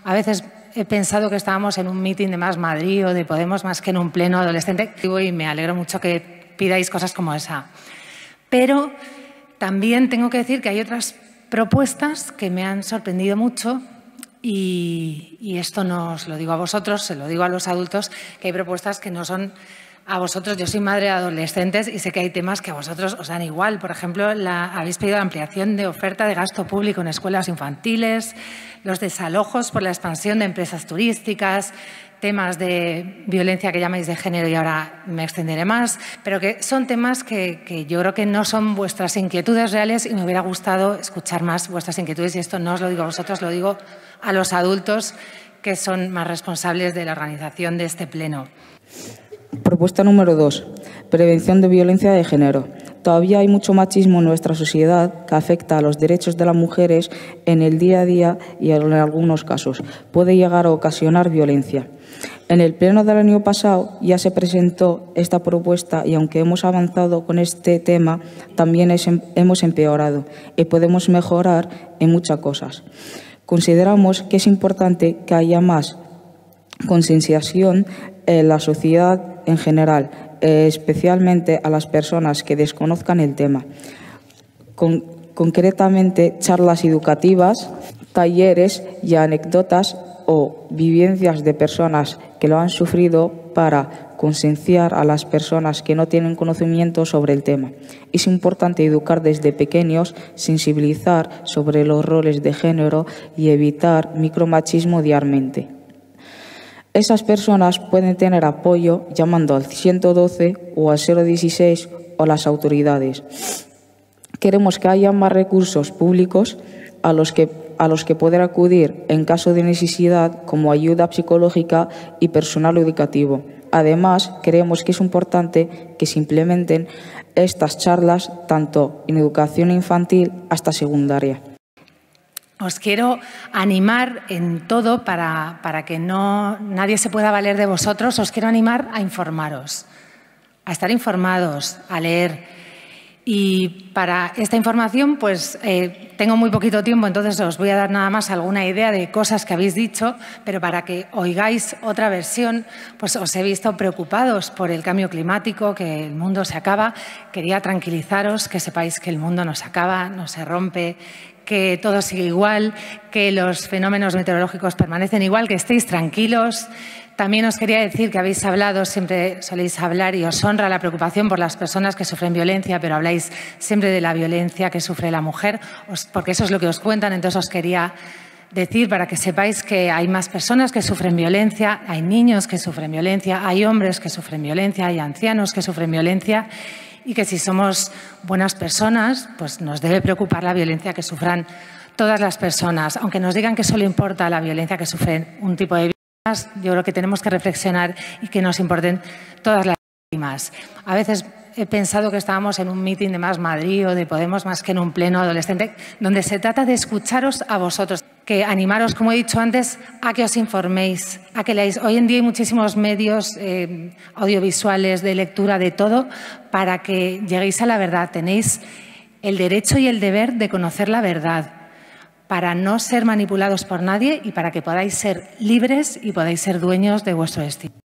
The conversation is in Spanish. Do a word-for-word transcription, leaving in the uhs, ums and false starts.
A veces he pensado que estábamos en un meeting de Más Madrid o de Podemos más que en un pleno adolescente y me alegro mucho que pidáis cosas como esa. Pero también tengo que decir que hay otras propuestas que me han sorprendido mucho y, y esto no os lo digo a vosotros, se lo digo a los adultos, que hay propuestas que no son a vosotros. Yo soy madre de adolescentes y sé que hay temas que a vosotros os dan igual. Por ejemplo, la, habéis pedido la ampliación de oferta de gasto público en escuelas infantiles, los desalojos por la expansión de empresas turísticas, temas de violencia que llamáis de género y ahora me extenderé más, pero que son temas que, que yo creo que no son vuestras inquietudes reales y me hubiera gustado escuchar más vuestras inquietudes y esto no os lo digo a vosotros, lo digo a los adultos que son más responsables de la organización de este pleno. Propuesta número dos. Prevención de violencia de género. Todavía hay mucho machismo en nuestra sociedad que afecta a los derechos de las mujeres en el día a día y en algunos casos puede llegar a ocasionar violencia. En el pleno del año pasado ya se presentó esta propuesta y aunque hemos avanzado con este tema, también es, hemos empeorado y podemos mejorar en muchas cosas. Consideramos que es importante que haya más concienciación en la sociedad en general, especialmente a las personas que desconozcan el tema. Con, concretamente, charlas educativas, talleres y anécdotas o vivencias de personas que lo han sufrido para concienciar a las personas que no tienen conocimiento sobre el tema. Es importante educar desde pequeños, sensibilizar sobre los roles de género y evitar micromachismo diariamente. Esas personas pueden tener apoyo llamando al ciento doce o al cero dieciséis o a las autoridades. Queremos que haya más recursos públicos a los que, a los que poder acudir en caso de necesidad, como ayuda psicológica y personal educativo. Además, creemos que es importante que se implementen estas charlas tanto en educación infantil hasta secundaria. Os quiero animar en todo para, para que no, nadie se pueda valer de vosotros. Os quiero animar a informaros, a estar informados, a leer. Y para esta información, pues eh, tengo muy poquito tiempo, entonces os voy a dar nada más alguna idea de cosas que habéis dicho, pero para que oigáis otra versión, pues os he visto preocupados por el cambio climático, que el mundo se acaba. Quería tranquilizaros, que sepáis que el mundo no se acaba, no se rompe, que todo sigue igual, que los fenómenos meteorológicos permanecen igual, que estéis tranquilos. También os quería decir que habéis hablado, siempre soléis hablar y os honra la preocupación por las personas que sufren violencia, pero habláis siempre de la violencia que sufre la mujer, porque eso es lo que os cuentan. Entonces os quería decir para que sepáis que hay más personas que sufren violencia, hay niños que sufren violencia, hay hombres que sufren violencia, hay ancianos que sufren violencia y que si somos buenas personas, pues nos debe preocupar la violencia que sufran todas las personas. Aunque nos digan que solo importa la violencia que sufren un tipo de víctimas, yo creo que tenemos que reflexionar y que nos importen todas las víctimas. A veces he pensado que estábamos en un meeting de Más Madrid o de Podemos más que en un pleno adolescente, donde se trata de escucharos a vosotros, que animaros, como he dicho antes, a que os informéis, a que leáis. Hoy en día hay muchísimos medios eh, audiovisuales, de lectura, de todo, para que lleguéis a la verdad. Tenéis el derecho y el deber de conocer la verdad, para no ser manipulados por nadie y para que podáis ser libres y podáis ser dueños de vuestro destino.